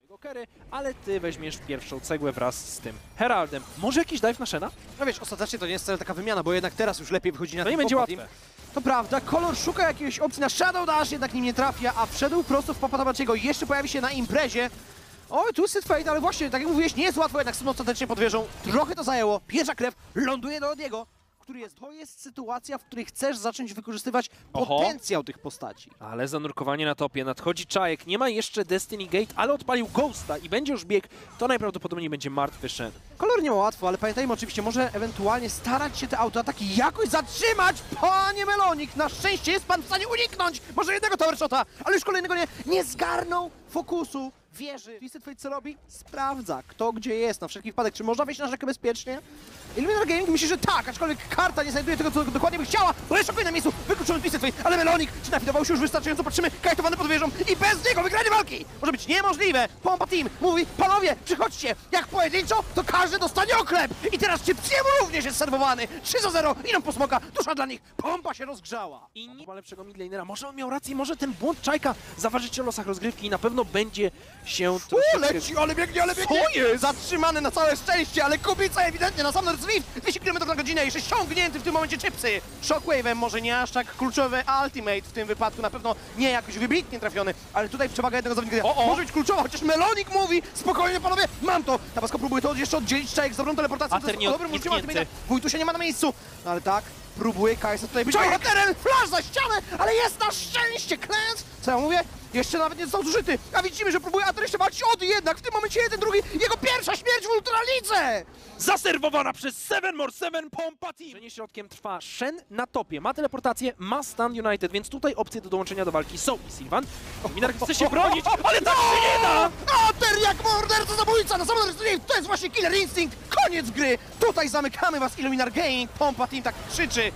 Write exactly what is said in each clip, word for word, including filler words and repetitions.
Kery, ale ty weźmiesz pierwszą cegłę wraz z tym Heraldem. Może jakiś dive na Shena? No wiesz, ostatecznie to nie jest wcale taka wymiana, bo jednak teraz już lepiej wychodzi na To nie ten będzie Popa łatwe. Team. To prawda, Kolor szuka jakiejś opcji na Shadow Dash, jednak nim nie trafia, a wszedł prosto w Popa Tabaciego. Jeszcze pojawi się na imprezie. Oj, Twisted Fate, ale właśnie, tak jak mówiłeś, nie jest łatwo jednak z tym ostatecznie pod wieżą. Trochę to zajęło, pierwsza krew ląduje do Odiego, który jest... To jest sytuacja, w której chcesz zacząć wykorzystywać Oho. potencjał tych postaci. Ale zanurkowanie na topie, nadchodzi Czajek, nie ma jeszcze Destiny Gate, ale odpalił Ghosta i będzie już bieg, to najprawdopodobniej będzie martwy Shen. Kolor nie ma łatwo, ale pamiętajmy oczywiście, może ewentualnie starać się te autoataki jakoś zatrzymać. Panie Melonik, na szczęście jest pan w stanie uniknąć może jednego tower shota, ale już kolejnego nie, nie zgarnął fokusu wieży. Twisted Fate co robi? Sprawdza, kto gdzie jest, na wszelki wypadek, czy można wejść na rzekę bezpiecznie. Illuminar Gaming myśli, że tak, aczkolwiek karta nie znajduje tego, co dokładnie by chciała, bo jest szokuje na miejscu, wykluczony Twisted Fate, ale Melonik, czy nafidował się już wystarczająco, patrzymy, kajtowany pod wieżą i bez niego wygranie walki może być niemożliwe. Pompa Team mówi, panowie, przychodźcie, jak pojedynczo, to każdy dostanie oklep i teraz Chipsiemu również jest serwowany, trzy za zero, idą po smoka, dusza dla nich, pompa się rozgrzała. I nie ma lepszego midlanera, może on miał rację, może ten błąd Czajka zaważyć o losach rozgrywki i na pewno będzie się U, troszeczkę... leci, ale biegnie, ale biegnie! Co jest? Zatrzymany na całe szczęście, ale Kubica ewidentnie na Summoner's Rift, dwieście kilometrów na godzinę, jeszcze ściągnięty w tym momencie Chipsy. Shockwave'em może nie aż tak kluczowy ultimate w tym wypadku, na pewno nie jakoś wybitnie trafiony, ale tutaj przewaga jednego zawodnika O, o. może być kluczowa, chociaż Melonik mówi, spokojnie panowie, mam to! Tabasco próbuje to jeszcze oddzielić, Czajek z dobrą teleportacją, Ater to nie jest dobrym użyciem odknięty. ultimate'a. Wójtusia nie ma na miejscu, no, ale tak, próbuje Kajsa tutaj być bohaterem, flash za ścianę, ale jest na szczęście Klęc! Co ja mówię? Jeszcze nawet nie został zużyty, a widzimy, że próbuje Ater jeszcze walczyć od jednak, w tym momencie jeden, drugi, jego pierwsza śmierć w Ultralidze! Zaserwowana przez Seven More Seven Pompa Team! Żenie środkiem trwa Shen na topie, ma teleportację, ma Stand United, więc tutaj opcje do dołączenia do walki są i Sylvan. Minar chce się bronić, ale tak się nie da! Ater jak morderca zabójca na Summoner's Rift, to jest właśnie Killer Instinct, koniec gry! Tutaj zamykamy was, Illuminar Gaming, Pompa Team tak krzyczy.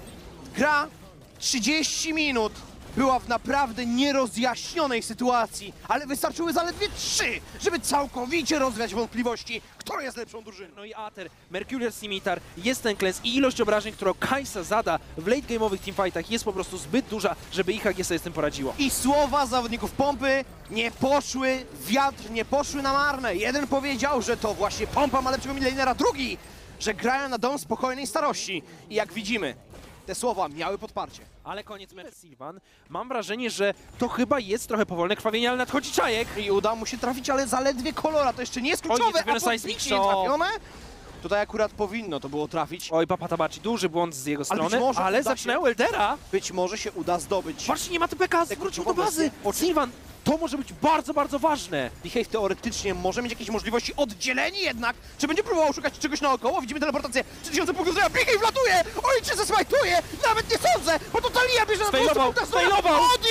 Gra trzydzieści minut była w naprawdę nierozjaśnionej sytuacji, ale wystarczyły zaledwie trzy, żeby całkowicie rozwiać wątpliwości, kto jest lepszą drużyną. No i Ater, Mercurial Scimitar, jest ten klęs i ilość obrażeń, którą Kajsa zada w late game'owych teamfightach jest po prostu zbyt duża, żeby ich A G sobie z tym poradziło. I słowa zawodników Pompy nie poszły w wiatr, nie poszły na marne. Jeden powiedział, że to właśnie Pompa ma lepszego midlanera, drugi, że grają na dom spokojnej starości. I jak widzimy, te słowa miały podparcie. Ale koniec meczu Sylvan. Mam wrażenie, że to chyba jest trochę powolne krwawienie, ale nadchodzi Czajek. I uda mu się trafić, ale zaledwie Kolora, to jeszcze nie jest Oj, nie kluczowe, trafione a Seismic podbicie Shock. trafione. Tutaj akurat powinno to było trafić. Oj, Papa Tabaci, duży błąd z jego Ale strony, być może ale uda się- zaczynają Eldera. Być może się uda zdobyć. Patrzcie, nie ma T P K, Tego wrócił nie do bazy. mogę- Sylvan, to może być bardzo, bardzo ważne. Behave teoretycznie może mieć jakieś możliwości oddzieleni jednak. Czy będzie próbował szukać czegoś naokoło? Widzimy teleportację. trzy tysiące punktów zdrowia. Behave latuje! Oj, czy zesmajtuje? Nawet nie sądzę, bo to Talia bierze na Sfailował, dwustu punktach sfailował! Odi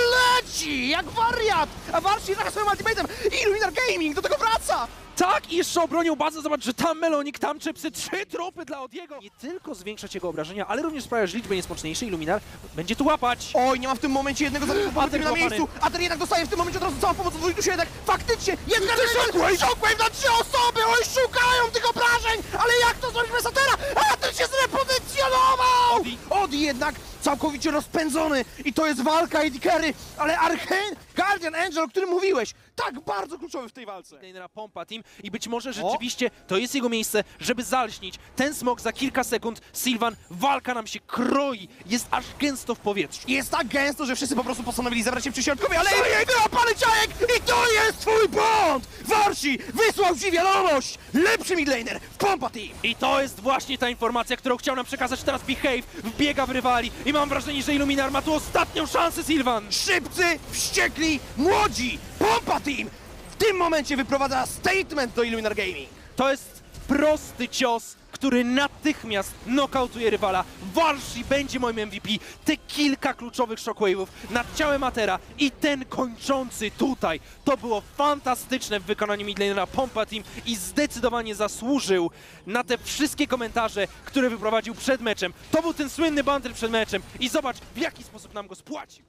leci jak wariat! A Warsi zaraz swoim ultimatem. Illuminar Gaming do tego wraca! Tak, i jeszcze obronił bazę, zobacz, że tam Melonik, tam Chipsy, trzy trupy dla Odiego. Nie tylko zwiększać jego obrażenia, ale również sprawia, że liczby jest mocniejsze. Illuminar będzie tu łapać. Oj, nie ma w tym momencie jednego zawodnika Ater na złapany. miejscu. Ater jednak dostaje w tym momencie od razu całą pomoc od Wojtusia jednak. Faktycznie, jest Shockwave! Shockwave na trzy osoby! Oj, szukają tych obrażeń! Ale jak to zrobić bez Atera? Ater się zrepozycjonował! Odi. Odi jednak całkowicie rozpędzony i to jest walka Eddie Carry, ale Arcane, Guardian Angel, o którym mówiłeś, tak bardzo kluczowy w tej walce. Midlanera Pompa Team i być może rzeczywiście to jest jego miejsce, żeby zalśnić ten smok za kilka sekund. Sylvan, walka nam się kroi, jest aż gęsto w powietrzu. Jest tak gęsto, że wszyscy po prostu postanowili zebrać się przy środkowie, ale jej wyłapany Czajek i to jest twój błąd! Warsi wysłał ci wiadomość! Lepszy midlaner w Pompa Team! I to jest właśnie ta informacja, którą chciał nam przekazać teraz Behave, wbiega w rywali i mam wrażenie, że Illuminar ma tu ostatnią szansę, Sylvan. Szybcy, wściekli, młodzi! Pompa Team w tym momencie wyprowadza statement do Illuminar Gaming. To jest prosty cios, który natychmiast nokautuje rywala. Warsi będzie moim M V P. Te kilka kluczowych shockwave'ów nad ciałem Atera i ten kończący tutaj. To było fantastyczne w wykonaniu midlanera Pompa Team i zdecydowanie zasłużył na te wszystkie komentarze, które wyprowadził przed meczem. To był ten słynny banter przed meczem i zobacz, w jaki sposób nam go spłacił.